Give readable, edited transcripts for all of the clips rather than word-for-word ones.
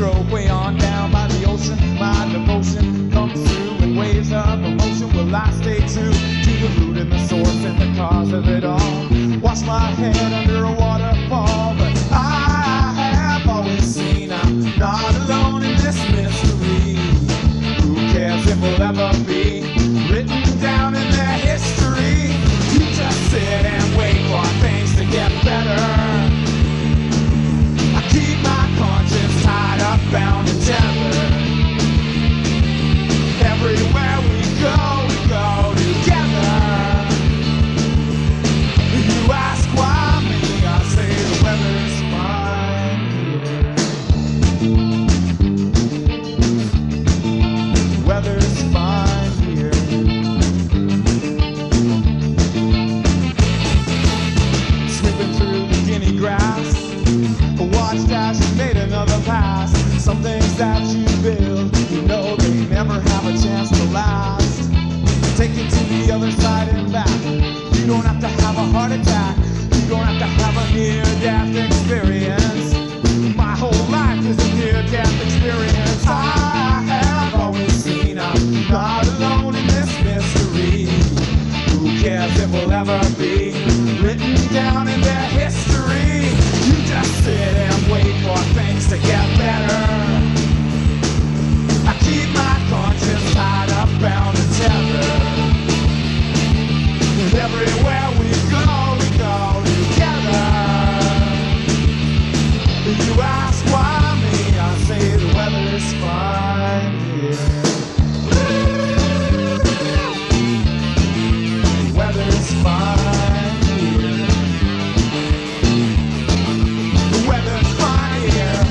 drove way on down by the ocean. My devotion comes through in waves of emotion. Will I stay true to the root and the source and the cause of it all? Wash my head under a waterfall, but I have always seen I'm not alone in this mystery. Who cares if we'll ever be written down in their history? You just sit and wait for things to get better. I keep my conscience tied up, bound and tethered. Everywhere we go together. You ask why me, I say the weather's fine here. The weather's fine here. Sweeping through the guinea grass, watched as you made another pass. Some things that you build, you know they never have a chance to last. Take it to the other side and back. You don't have to have a heart attack. You don't have to have a near-death experience. My whole life is a near-death experience. I have always seen I'm not alone in this mystery. Who cares if we'll ever be written down in their history? You just sit and wait for things to get better. I keep my conscience tied up, bound and tethered. And everywhere we go together. You ask why me, I say the weather's fine here. The weather's fine here. The weather's fine here.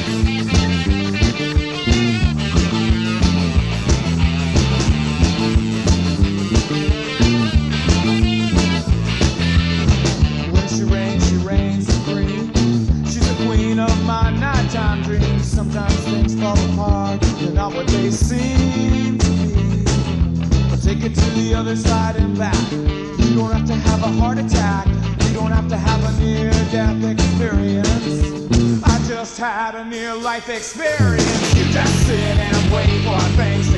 When she reigns supreme. She's the queen of my nighttime dreams. Sometimes things fall apart, they're not what they seem to be. I'll take it to the other side and back. You don't have to have a heart attack. You don't have to have a near-death experience. I just had a near-life experience. You just sit and wait for things